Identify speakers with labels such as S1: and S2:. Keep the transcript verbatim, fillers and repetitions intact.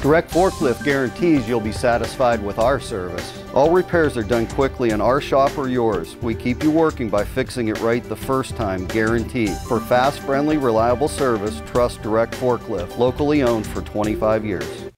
S1: Direct Forklift guarantees you'll be satisfied with our service. All repairs are done quickly in our shop or yours. We keep you working by fixing it right the first time, guaranteed. For fast, friendly, reliable service, trust Direct Forklift, locally owned for twenty-five years.